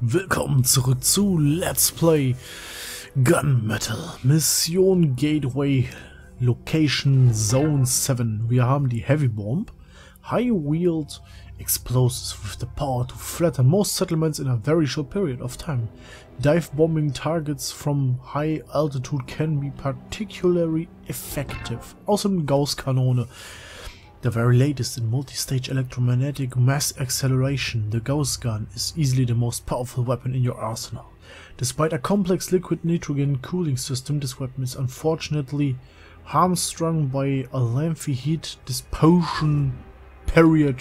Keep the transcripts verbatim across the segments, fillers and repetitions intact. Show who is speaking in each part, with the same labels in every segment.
Speaker 1: Willkommen zurück zu Let's Play Gunmetal. Mission Gateway Location Zone seven. Wir haben die Heavy Bomb. High-wheeled explosives with the power to flatten most settlements in a very short period of time. Dive bombing targets from high altitude can be particularly effective. Außerdem Gauss-Kanone. The very latest in multi-stage electromagnetic mass acceleration, the Gauss gun is easily the most powerful weapon in your arsenal. Despite a complex liquid nitrogen cooling system, this weapon is unfortunately hamstrung by a lengthy heat dissipation period.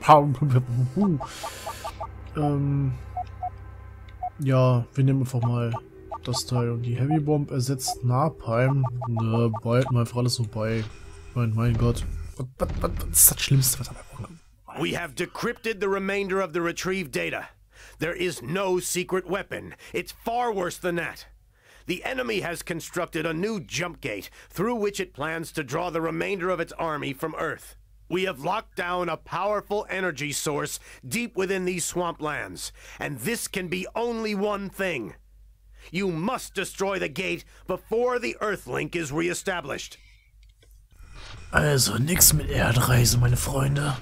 Speaker 1: ähm, ja, wir nehmen einfach mal das Teil. Und die Heavy Bomb ersetzt Napalm. Ne, behalten wir einfach alles so bei. Mein, mein Gott. Was, was, was ist das Schlimmste, was dabei vorkommt?
Speaker 2: We have decrypted the remainder of the retrieved data. There is no secret weapon. It's far worse than that. The enemy has constructed a new jump gate through which it plans to draw the remainder of its army from Earth. We have locked down a powerful energy source deep within these swamplands, and this can be only one thing. You must destroy the gate before the Earthlink is reestablished.
Speaker 1: Also nix mit Erdreise, meine Freunde.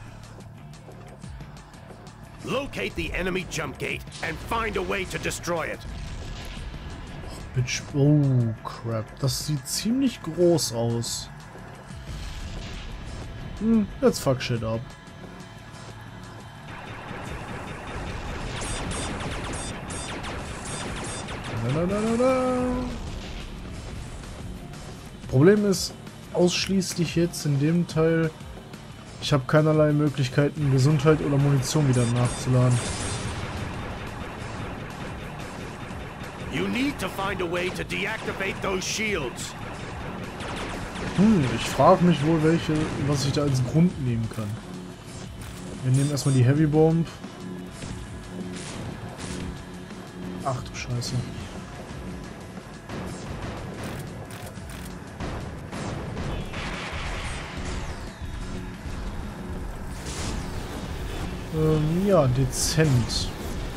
Speaker 2: Locate the enemy jump gate and find a way to destroy it.
Speaker 1: Oh, bitch. Oh, crap. Das sieht ziemlich groß aus. Hm, let's fuck shit up. Da, da, da, da, da. Problem ist ausschließlich jetzt in dem Teil, ich habe keinerlei Möglichkeiten, Gesundheit oder Munition wieder nachzuladen.
Speaker 2: You need to find a way to deactivate those shields.
Speaker 1: Hm, ich frage mich wohl, welche, was ich da als Grund nehmen kann. Wir nehmen erstmal die Heavy Bomb. Ach du Scheiße. Ähm, ja, dezent.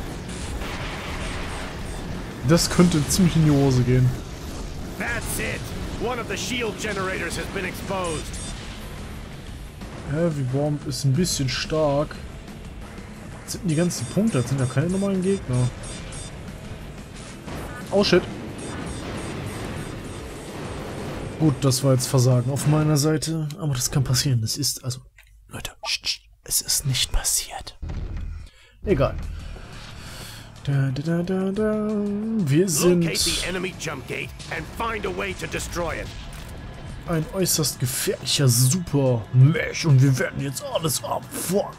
Speaker 1: Das könnte ziemlich in die Hose gehen.
Speaker 2: That's it. One of the shield generators has been exposed.
Speaker 1: Heavy Bomb ist ein bisschen stark. Das sind die ganzen Punkte, das sind ja keine normalen Gegner. Oh shit. Gut, das war jetzt Versagen auf meiner Seite, aber das kann passieren. Das ist, also, Leute, es ist nicht passiert. Egal. Da, da, da, da. Wir sind ein äußerst gefährlicher Super-Mech und wir werden jetzt alles abfangen.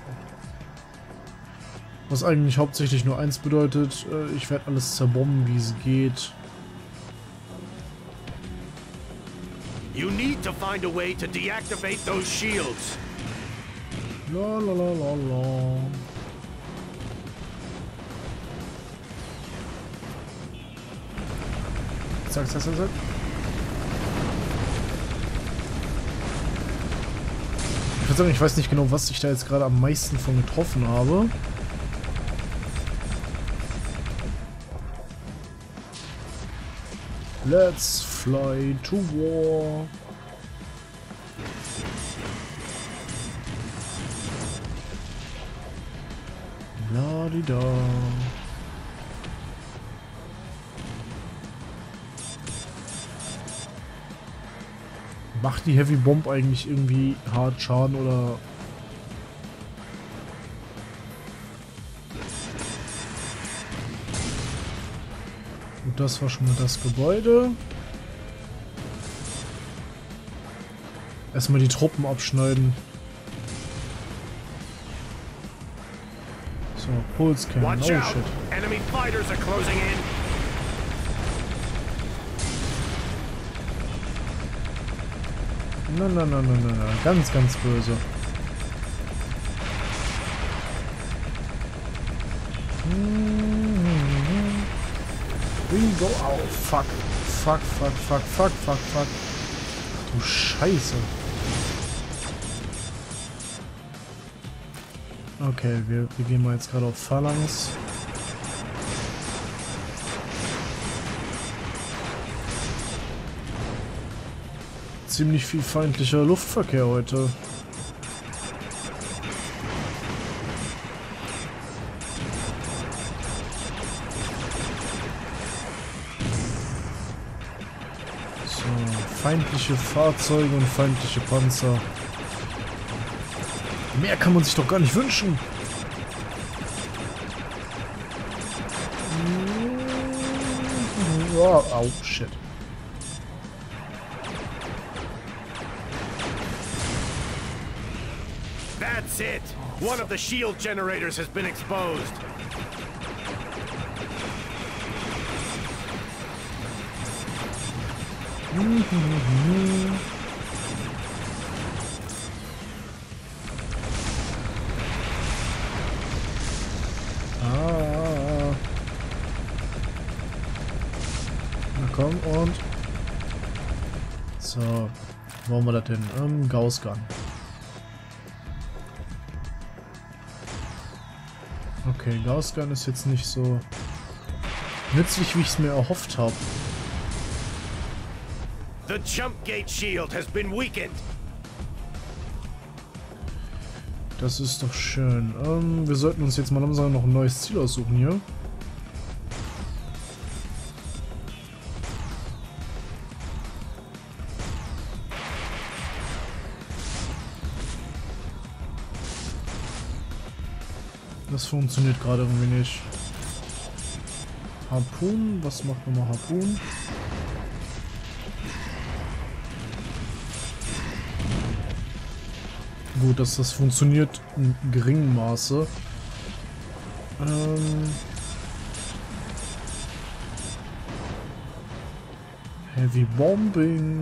Speaker 1: Was eigentlich hauptsächlich nur eins bedeutet, ich werde alles zerbomben, wie es geht.
Speaker 2: You need to find a way to deactivate those shields.
Speaker 1: La la la la la. Zack, zack, zack, zack. Ich würde sagen, ich weiß nicht genau, was ich da jetzt gerade am meisten von getroffen habe. Let's fly to war. La-di-da. Macht die Heavy Bomb eigentlich irgendwie hart Schaden oder... Gut, das war schon mal das Gebäude. Erstmal die Truppen abschneiden. So, Pulscan. Oh shit.
Speaker 2: Enemy fighters are closing in.
Speaker 1: Na, na, na, na, na, na. Ganz, ganz böse. We go out. Fuck. Fuck, fuck, fuck, fuck, fuck, fuck. Du Scheiße. Okay, wir, wir gehen mal jetzt gerade auf Phalanx. ziemlich viel feindlicher Luftverkehr heute. So, feindliche Fahrzeuge und feindliche Panzer. Mehr kann man sich doch gar nicht wünschen. Oh, oh shit.
Speaker 2: That's it! One of the shield generators has been exposed.
Speaker 1: Ah. Na komm und... So, wo haben wir das denn? Ähm, Gauss Gun. Okay, Gauss Gun ist jetzt nicht so nützlich, wie ich es mir erhofft habe.
Speaker 2: The jump gate shield has been weakened.
Speaker 1: Das ist doch schön. Ähm, wir sollten uns jetzt mal langsam noch ein neues Ziel aussuchen hier. Das funktioniert gerade irgendwie nicht. Harpoon, was macht nochmal Harpoon? Gut, dass das funktioniert in geringem Maße. Ähm Heavy Bombing.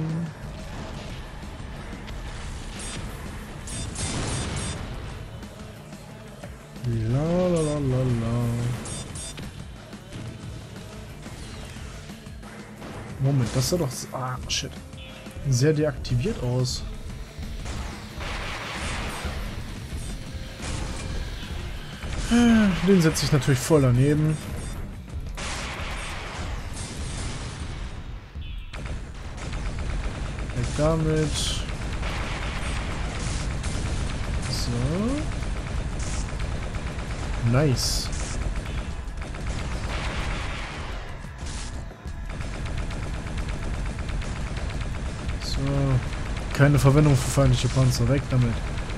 Speaker 1: La la la la la. Moment, das sah doch... Ah, shit. Sehr deaktiviert aus. Den setze ich natürlich voll daneben. Weg damit. So. Nice. So. Keine Verwendung für feindliche Panzer. Weg damit.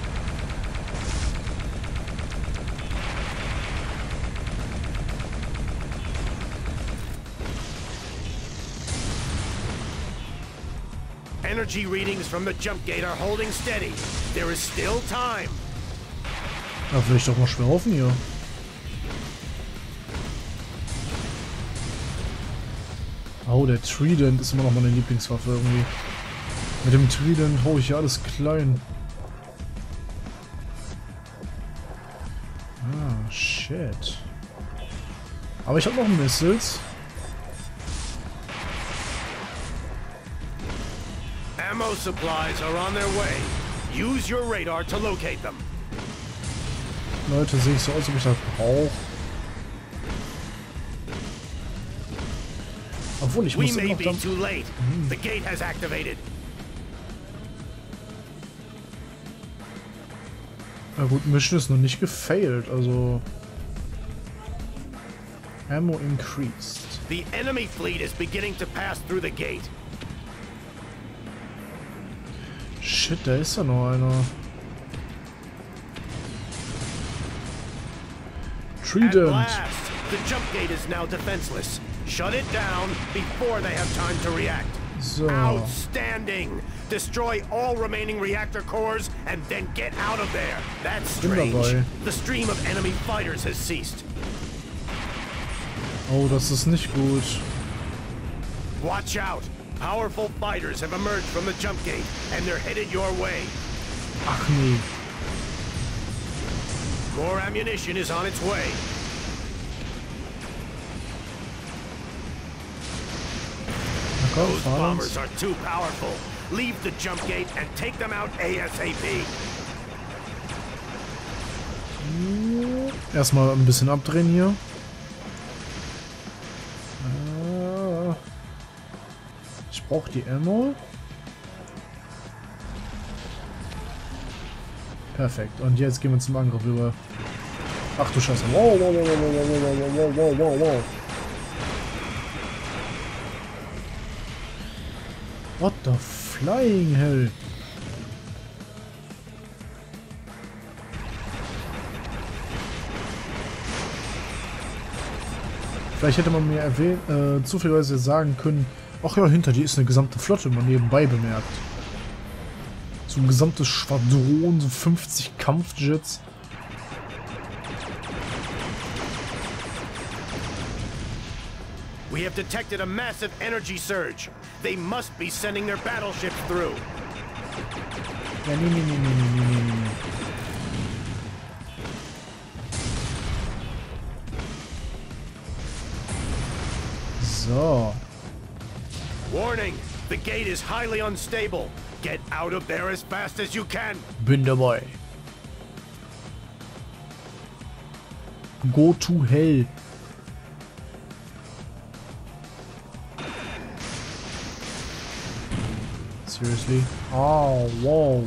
Speaker 2: Energy readings from the jump gate are holding steady. There is still time.
Speaker 1: Ja, vielleicht doch mal schwer offen hier. Oh, der Trident ist immer noch meine Lieblingswaffe irgendwie. Mit dem Trident hau ich ja alles klein. Ah, shit. Aber ich habe noch Missiles.
Speaker 2: Ammo supplies are on their way. Use your radar to locate them.
Speaker 1: Leute, sehe ich so aus, ob ich das brauche. Obwohl, ich muss
Speaker 2: We may
Speaker 1: immer noch
Speaker 2: be
Speaker 1: dann...
Speaker 2: too late. The gate has activated.
Speaker 1: Na gut, Mission ist noch nicht gefailt, also... Ammo increased.
Speaker 2: The enemy fleet is beginning to pass through the gate.
Speaker 1: Shit, da ist ja noch einer.
Speaker 2: At
Speaker 1: Trident.
Speaker 2: last, the jump gate is now defenseless. Shut it down before they have time to react.
Speaker 1: So.
Speaker 2: Outstanding! Destroy all remaining reactor cores and then get out of there. That's strange.
Speaker 1: dabei.
Speaker 2: The stream of enemy fighters has ceased.
Speaker 1: Oh, das ist nicht gut.
Speaker 2: Watch out! Powerful fighters have emerged from the jump gate and they're headed your way.
Speaker 1: Ach nee.
Speaker 2: More ammunition is on its way.
Speaker 1: Na komm,
Speaker 2: Those
Speaker 1: fahr
Speaker 2: bombers
Speaker 1: uns.
Speaker 2: are too powerful. Leave the jump gate and take them out ASAP.
Speaker 1: Erstmal ein bisschen abdrehen hier. Äh, Ich brauche die Ammo. Perfekt. Und jetzt gehen wir zum Angriff über. Ach du Scheiße. Wow, wow, wow, wow, wow, wow, wow, wow, wow. What the flying hell? Vielleicht hätte man mir erwähnt, äh, zufälligerweise sagen können, ach ja, hinter dir ist eine gesamte Flotte mal nebenbei bemerkt. So ein gesamtes Schwadron, so fünfzig Kampfjets.
Speaker 2: We have detected a massive energy surge. They must be sending their battleships through.
Speaker 1: Ja, nee, nee, nee, nee, nee, nee, nee. So.
Speaker 2: Warning! The gate is highly unstable. Get out of there as fast as you can.
Speaker 1: Bin dabei. Go to hell. Seriously? Oh, wow.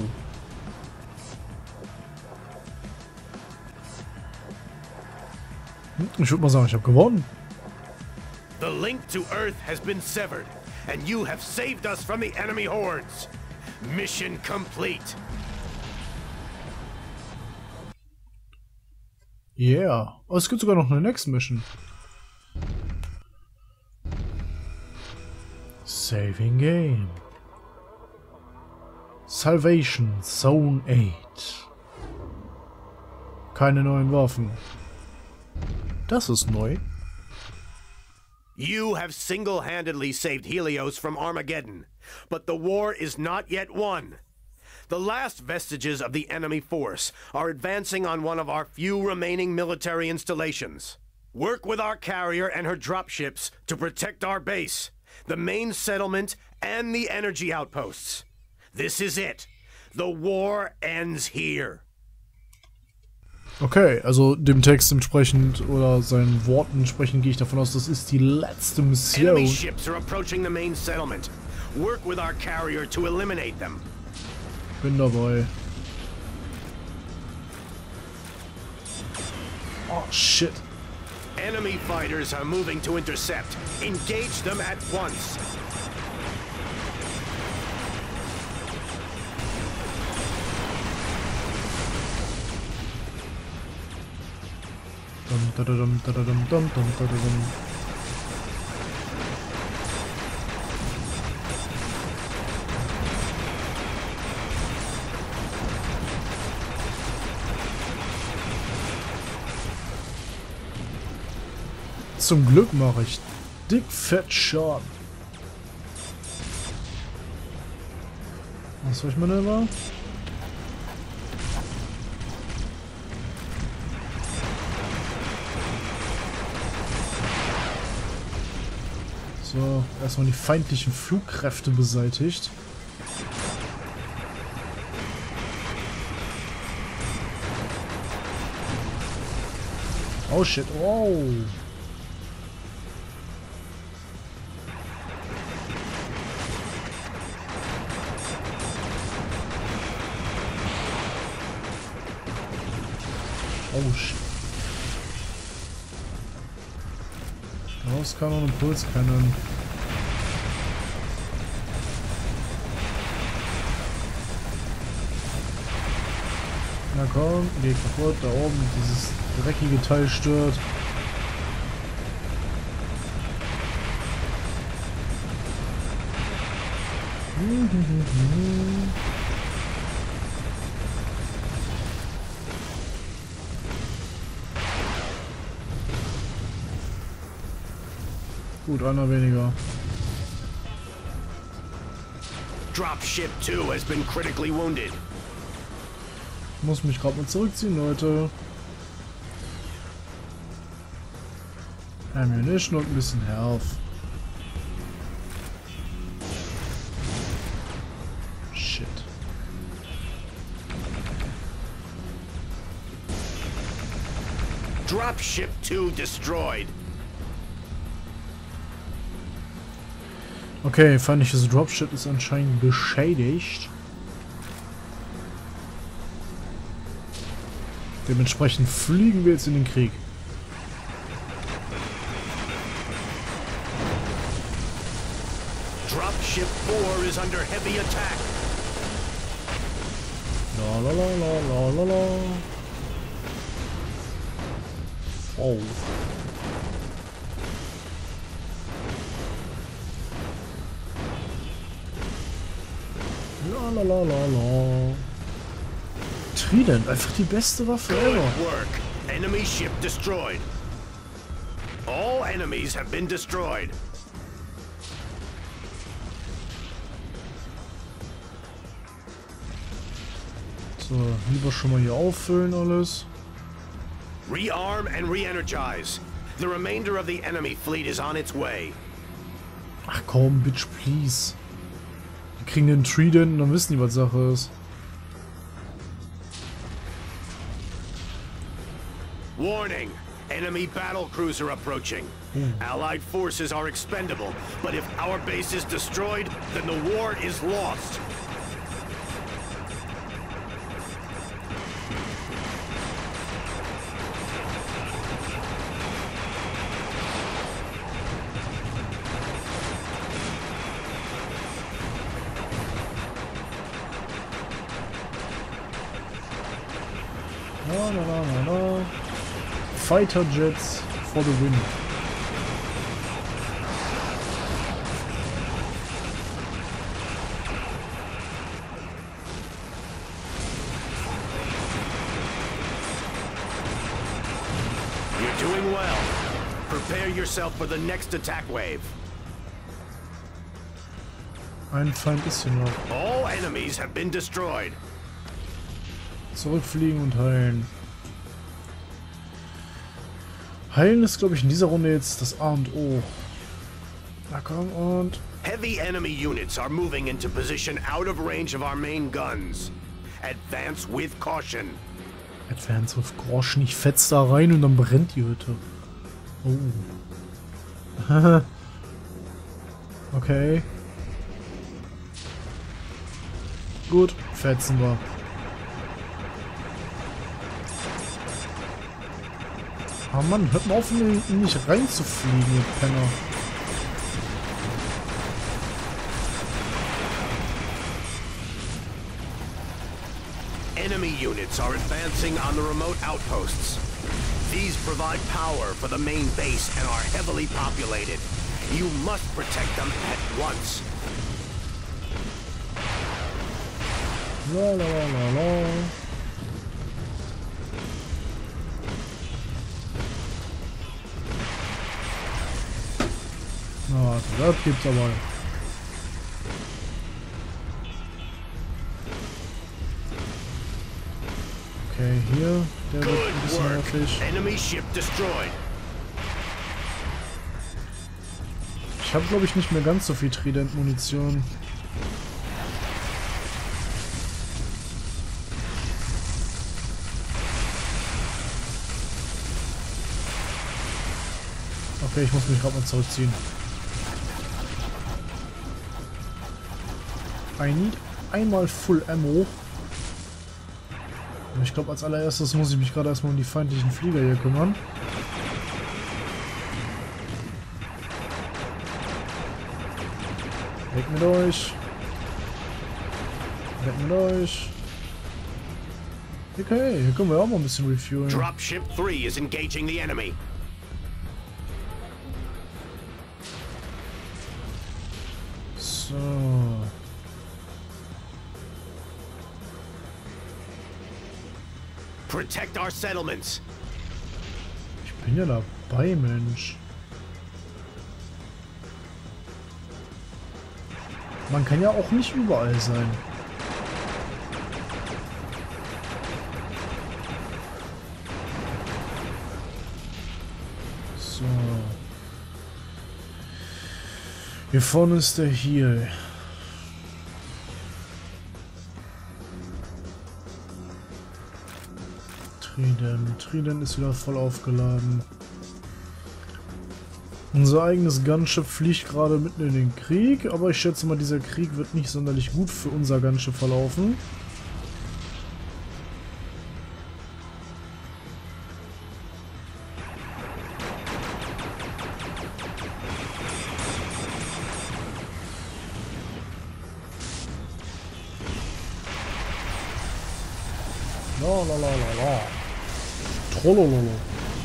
Speaker 1: Ich würde mal sagen, ich habe gewonnen.
Speaker 2: The link to Earth has been severed, and you have saved us from the enemy hordes. Mission complete.
Speaker 1: Yeah. Oh, es gibt sogar noch eine Next Mission. Saving Game. Salvation Zone eight. Keine neuen Waffen. Das ist neu.
Speaker 2: You have single-handedly saved Helios from Armageddon, but the war is not yet won. The last vestiges of the enemy force are advancing on one of our few remaining military installations. Work with our carrier and her dropships to protect our base, the main settlement, and the energy outposts. This is it. The war ends here.
Speaker 1: Okay, also dem Text entsprechend oder seinen Worten entsprechend gehe ich davon aus, das ist die letzte Mission.
Speaker 2: Enemy ships are approaching the main settlement. Work with our carrier to eliminate them.
Speaker 1: Bin dabei. Oh shit.
Speaker 2: Enemy fighters are moving to intercept. Engage them at once.
Speaker 1: Dum, da, da, dum, da, da, dum, dum, dum, da, da, dum. Zum Glück mache ich dick fett Schaden. Was soll ich Manöver? So, erstmal die feindlichen Flugkräfte beseitigt. Oh shit, wow. Oh shit. Auskanon und Pulskanon. Na komm, geht kaputt, da oben dieses dreckige Teil stört. Gut, einer weniger.
Speaker 2: Dropship two has been critically wounded.
Speaker 1: Ich muss mich gerade mal zurückziehen, Leute. Ammunition und ein bisschen Health. Shit.
Speaker 2: Dropship two destroyed.
Speaker 1: Okay, feindliches Dropship ist anscheinend beschädigt. Dementsprechend fliegen wir jetzt in den Krieg.
Speaker 2: Dropship four is under heavy attack.
Speaker 1: La la la la la la la. Oh. La la la la la. Trident, einfach die beste Waffe
Speaker 2: Good
Speaker 1: ever.
Speaker 2: work. Enemy ship destroyed. All enemies have been destroyed.
Speaker 1: So, lieber schon mal hier auffüllen alles.
Speaker 2: Rearm and re-energize. The remainder of the enemy fleet is on its way.
Speaker 1: Ach komm, Bitch, please. Die kriegen den Trident und dann wissen die, was Sache ist.
Speaker 2: Warning! Enemy battle cruiser approaching. Allied forces are expendable, but if our base is destroyed, then the war is lost.
Speaker 1: Na, na, na, na, na. Fighter Jets for the win.
Speaker 2: You're doing well. Prepare yourself for the next attack wave.
Speaker 1: Ein Feind ist hier noch.
Speaker 2: All enemies have been destroyed.
Speaker 1: Zurückfliegen und heilen. Heilen ist, glaube ich, in dieser Runde jetzt das A und O. Na komm, und...
Speaker 2: Heavy enemy units are moving into position out of range of our main guns. Advance with caution.
Speaker 1: Advance with Groschen. Ich fetz da rein und dann brennt die Hütte. Oh. Okay. Gut, fetzen wir. Ah Mann, hört mal auf, in mich reinzufliegen, ihr Penner.
Speaker 2: Enemy units are advancing on the remote outposts. These provide power for the main base and are heavily populated. You must protect them at once.
Speaker 1: La la la la la. Na, das gibt's aber. Okay, hier, der wird ein bisschen nervig.
Speaker 2: Enemy ship destroyed.
Speaker 1: Ich habe, glaube ich, nicht mehr ganz so viel Trident-Munition. Okay, ich muss mich gerade mal zurückziehen. I need einmal Full Ammo. Und ich glaube, als allererstes muss ich mich gerade erstmal um die feindlichen Flieger hier kümmern. Weg mit euch. Weg mit euch. Okay, hier können wir auch mal ein bisschen refuelen.
Speaker 2: Dropship three is engaging the enemy.
Speaker 1: So.
Speaker 2: Protect our settlements.
Speaker 1: Ich bin ja dabei, Mensch. Man kann ja auch nicht überall sein. So. Hier vorne ist der Heal. Trident. Trident ist wieder voll aufgeladen. Unser eigenes Gunship fliegt gerade mitten in den Krieg, aber ich schätze mal, dieser Krieg wird nicht sonderlich gut für unser Gunship verlaufen. La la la la la. Trollololo.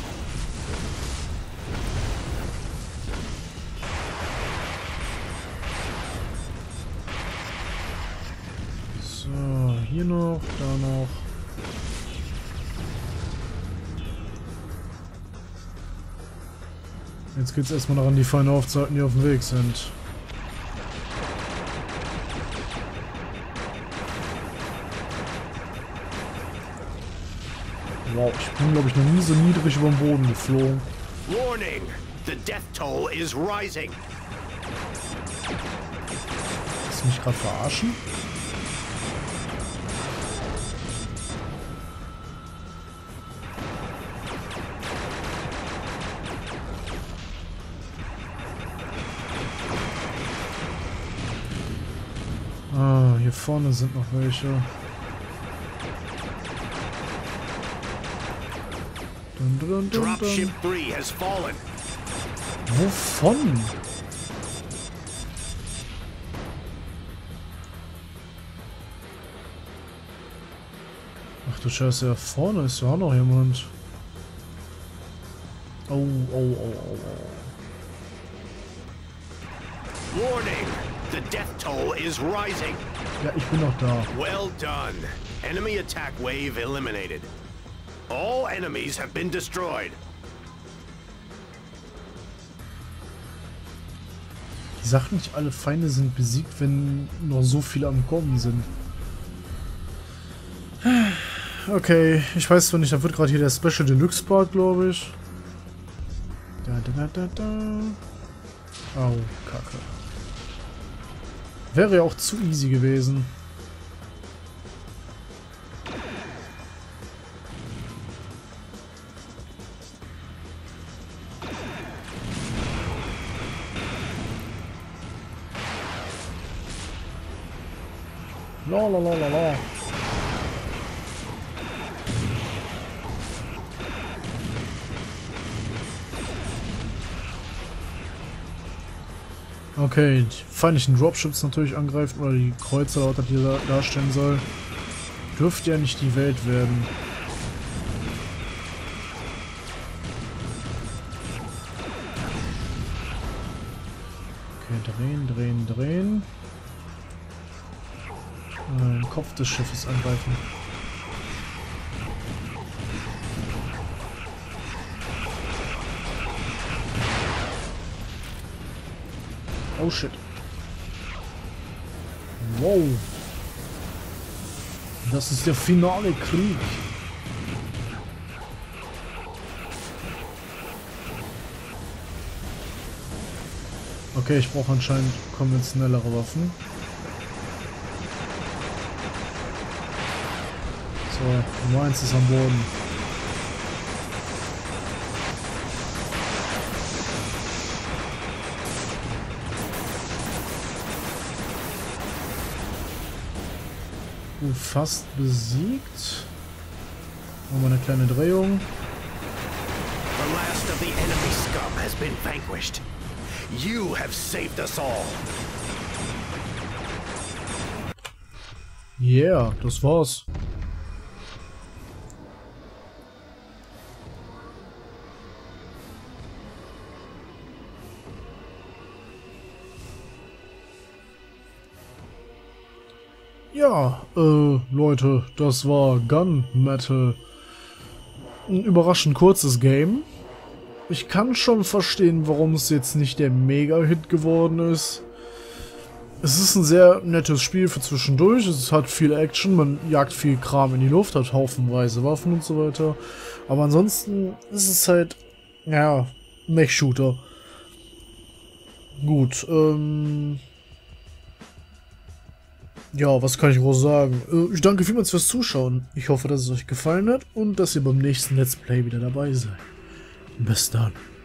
Speaker 1: So, hier noch, da noch. Jetzt geht es erstmal daran, die Feinde aufzuhalten, die auf dem Weg sind. Wow, ich bin, glaube ich, noch nie so niedrig über den Boden geflogen.
Speaker 2: Warning! The death toll is rising.
Speaker 1: Willst du mich gerade verarschen? Ah, hier vorne sind noch welche. Dun, dun, dun, dun.
Speaker 2: Dropship three has fallen.
Speaker 1: Wovon? Ach du Scheiße, da vorne ist ja auch noch jemand. Oh, oh, oh, oh, oh.
Speaker 2: Warning! The death toll is rising.
Speaker 1: Ja, ich bin noch da.
Speaker 2: Well done. Enemy attack wave eliminated. All enemies have been destroyed.
Speaker 1: Sag nicht, alle Feinde sind besiegt, wenn noch so viele am Kommen sind. Okay, ich weiß zwar nicht, da wird gerade hier der Special Deluxe Part, glaube ich. Da, da, da, da, da. Au, Kacke. Wäre ja auch zu easy gewesen. La la la la la. Okay, die feindlichen Dropships natürlich angreifen, oder die Kreuzer, laut die da darstellen soll. Dürfte ja nicht die Welt werden. Okay, drehen, drehen, drehen. Den Kopf des Schiffes angreifen. Oh shit. Wow. Das ist der finale Krieg. Okay, ich brauche anscheinend konventionellere Waffen. So, Nummer eins ist am Boden. Gut, fast besiegt. Machen wir eine kleine Drehung.
Speaker 2: The last of the enemy scum has been vanquished. You have saved us all.
Speaker 1: Yeah, das war's. Ja, äh, Leute, das war Gunmetal. Ein überraschend kurzes Game. Ich kann schon verstehen, warum es jetzt nicht der Mega-Hit geworden ist. Es ist ein sehr nettes Spiel für zwischendurch. Es hat viel Action, man jagt viel Kram in die Luft, hat haufenweise Waffen und so weiter. Aber ansonsten ist es halt, ja, Mech-Shooter. Gut, ähm... ja, was kann ich groß sagen? Ich danke vielmals fürs Zuschauen. Ich hoffe, dass es euch gefallen hat und dass ihr beim nächsten Let's Play wieder dabei seid. Bis dann.